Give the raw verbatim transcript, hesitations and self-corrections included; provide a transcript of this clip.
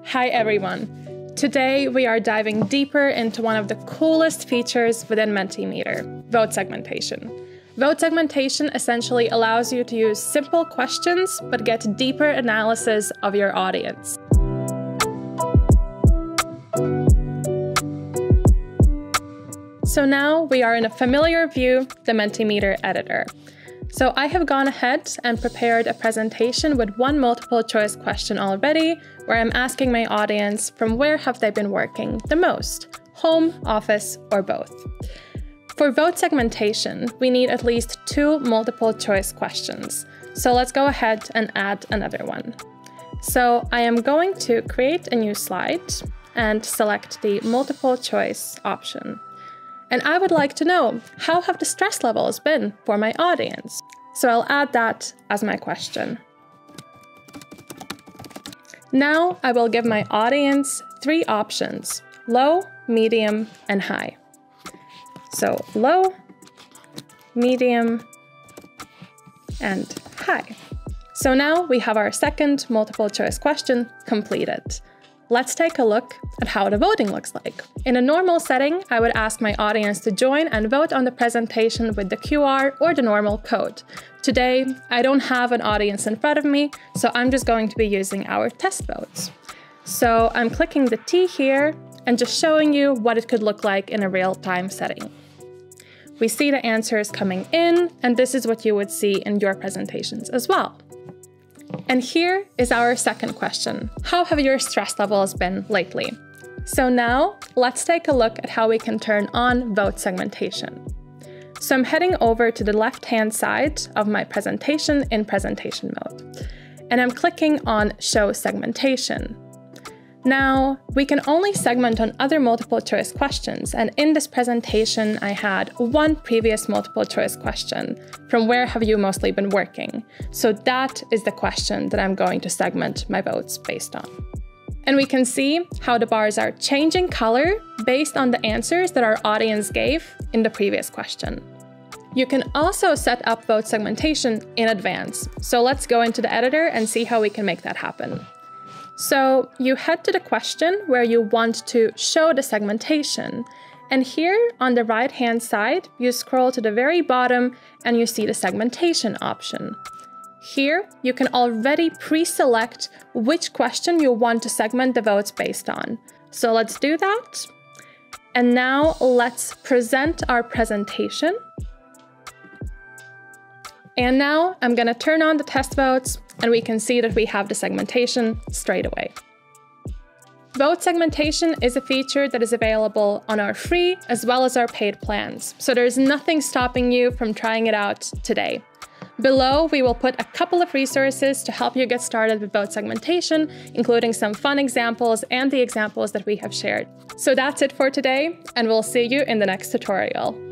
Hi everyone! Today we are diving deeper into one of the coolest features within Mentimeter, vote segmentation. Vote segmentation essentially allows you to use simple questions but get deeper analysis of your audience. So now we are in a familiar view, the Mentimeter editor. So I have gone ahead and prepared a presentation with one multiple choice question already, where I'm asking my audience from where have they been working the most, home, office, or both. For vote segmentation, we need at least two multiple choice questions. So let's go ahead and add another one. So I am going to create a new slide and select the multiple choice option. And I would like to know, how have the stress levels been for my audience? So I'll add that as my question. Now I will give my audience three options: low, medium, and high. So low, medium, and high. So now we have our second multiple choice question completed. Let's take a look at how the voting looks like. In a normal setting, I would ask my audience to join and vote on the presentation with the Q R or the normal code. Today, I don't have an audience in front of me, so I'm just going to be using our test votes. So I'm clicking the T here and just showing you what it could look like in a real-time setting. We see the answers coming in, and this is what you would see in your presentations as well. And here is our second question. How have your stress levels been lately? So now let's take a look at how we can turn on vote segmentation. So I'm heading over to the left-hand side of my presentation in presentation mode, and I'm clicking on show segmentation. Now, we can only segment on other multiple choice questions, and in this presentation I had one previous multiple choice question, from where have you mostly been working? So that is the question that I'm going to segment my votes based on. And we can see how the bars are changing color based on the answers that our audience gave in the previous question. You can also set up vote segmentation in advance. So let's go into the editor and see how we can make that happen. So you head to the question where you want to show the segmentation. And here on the right-hand side, you scroll to the very bottom and you see the segmentation option. Here, you can already pre-select which question you want to segment the votes based on. So let's do that. And now let's present our presentation. And now I'm going to turn on the test votes, and we can see that we have the segmentation straight away. Vote segmentation is a feature that is available on our free as well as our paid plans, so there's nothing stopping you from trying it out today. Below, we will put a couple of resources to help you get started with vote segmentation, including some fun examples and the examples that we have shared. So that's it for today, and we'll see you in the next tutorial.